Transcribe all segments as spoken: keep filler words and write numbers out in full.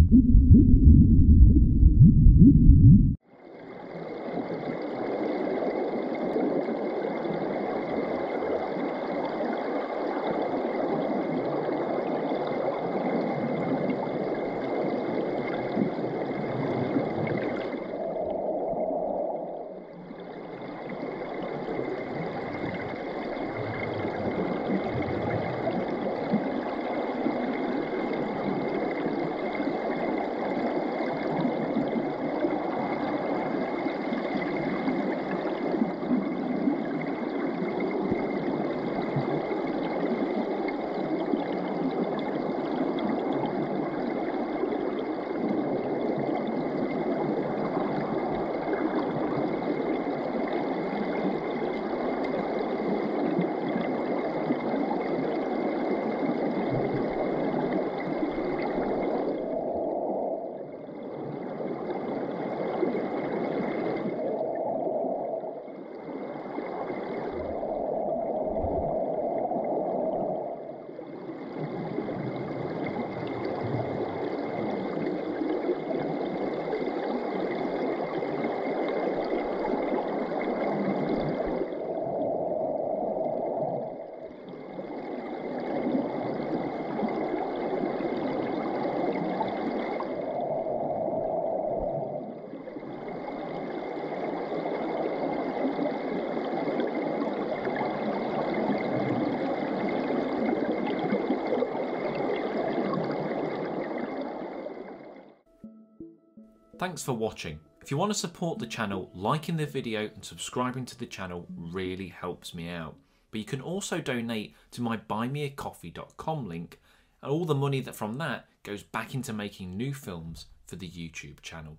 Thanks for watching. If you want to support the channel, liking the video and subscribing to the channel really helps me out. But you can also donate to my buy me a coffee dot com link, and all the money that from that goes back into making new films for the YouTube channel.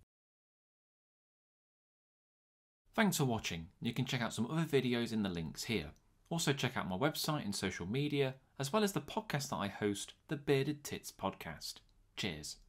Thanks for watching. You can check out some other videos in the links here. Also check out my website and social media, as well as the podcast that I host, the Bearded Tits Podcast. Cheers.